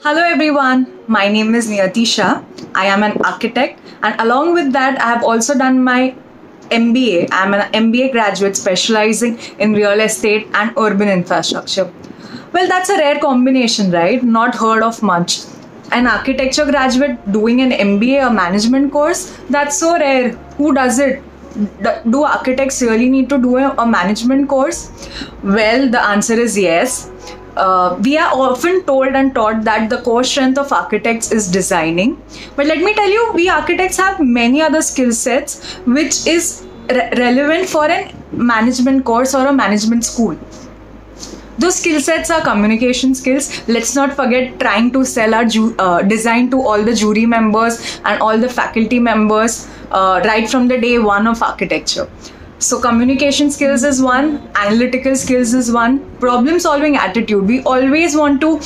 Hello everyone, my name is Niyati Shah. I am an architect, and along with that I have also done my MBA. I am an MBA graduate specializing in real estate and urban infrastructure. Well, that's a rare combination, right? Not heard of much. An architecture graduate doing an MBA, a management course, that's so rare. Who does it? Do architects really need to do a management course? Well, the answer is yes. We are often told and taught that the core strength of architects is designing. But let me tell you, we architects have many other skill sets which is relevant for a management course or a management school. Those skill sets are communication skills. Let's not forget trying to sell our design to all the jury members and all the faculty members right from the day one of architecture. So communication skills is one, analytical skills is one, problem solving attitude. We always want to,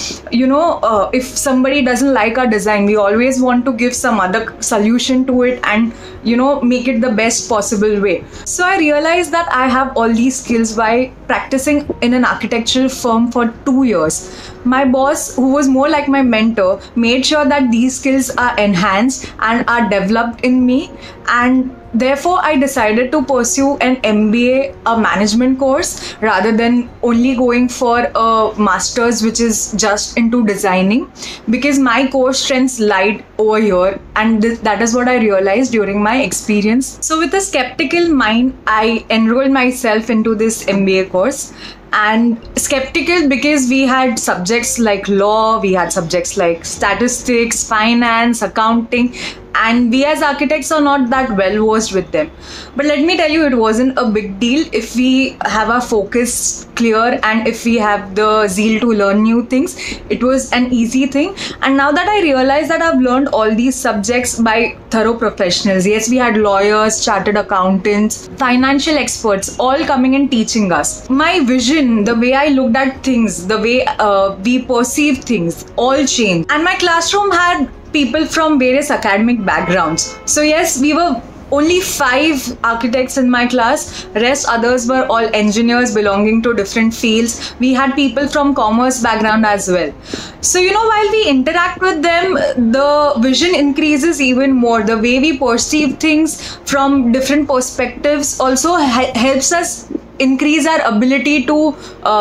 if somebody doesn't like our design, we always want to give some other solution to it and, make it the best possible way. So I realized that I have all these skills by practicing in an architectural firm for 2 years. My boss, who was more like my mentor, made sure that these skills are enhanced and are developed in me, and therefore, I decided to pursue an MBA, a management course, rather than only going for a master's which is just into designing, because my core strengths lied over here, and that is what I realized during my experience. So with a skeptical mind, I enrolled myself into this MBA course. And skeptical because we had subjects like law, we had subjects like statistics, finance, accounting, and we as architects are not that well versed with them. But let me tell you, it wasn't a big deal if we have our focus clear and if we have the zeal to learn new things. It was an easy thing. And now that I realize that I've learned all these subjects by thorough professionals. Yes, we had lawyers, chartered accountants, financial experts all coming and teaching us. My vision, the way I looked at things, the way we perceived things all changed. And my classroom had people from various academic backgrounds. So yes, we were only 5 architects in my class. Rest others were all engineers belonging to different fields. We had people from commerce background as well. So while we interact with them, the vision increases even more. The way we perceive things from different perspectives also helps us increase our ability to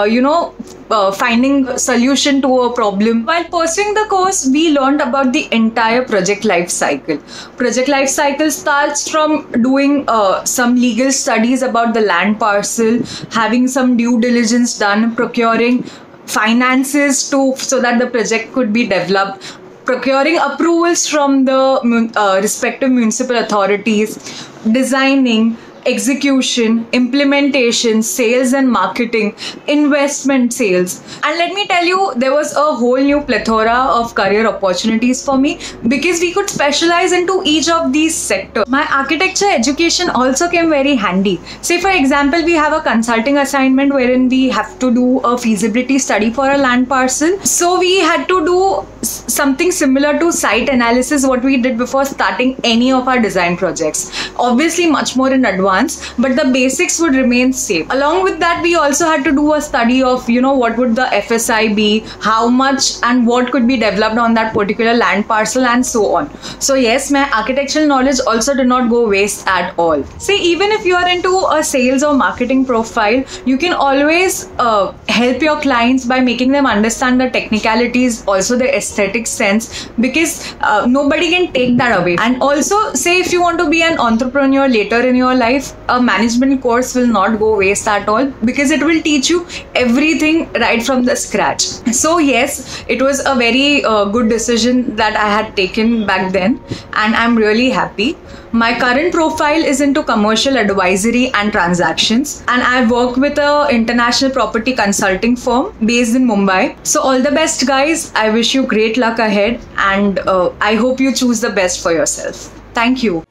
finding solution to a problem. While pursuing the course, we learned about the entire project life cycle. Project life cycle starts from doing some legal studies about the land parcel, having some due diligence done, procuring finances so that the project could be developed, procuring approvals from the respective municipal authorities, designing, execution, implementation, sales and marketing, investment sales. And let me tell you, there was a whole new plethora of career opportunities for me because we could specialize into each of these sectors. My architecture education also came very handy. Say for example, we have a consulting assignment wherein we have to do a feasibility study for a land parcel. So we had to do something similar to site analysis, what we did before starting any of our design projects. Obviously much more in advance, but the basics would remain same. Along with that, we also had to do a study of what would the FSI be, how much and what could be developed on that particular land parcel, and so on. So yes, my architectural knowledge also did not go waste at all. See, even if you are into a sales or marketing profile, you can always help your clients by making them understand the technicalities, also the aesthetic sense, because nobody can take that away. And also, say if you want to be an entrepreneur later in your life, a management course will not go waste at all, because it will teach you everything right from the scratch. So yes, it was a very good decision that I had taken back then, and I'm really happy. My current profile is into commercial advisory and transactions, and I work with an international property consulting firm based in Mumbai. So all the best, guys. I wish you great luck ahead, and I hope you choose the best for yourself. Thank you.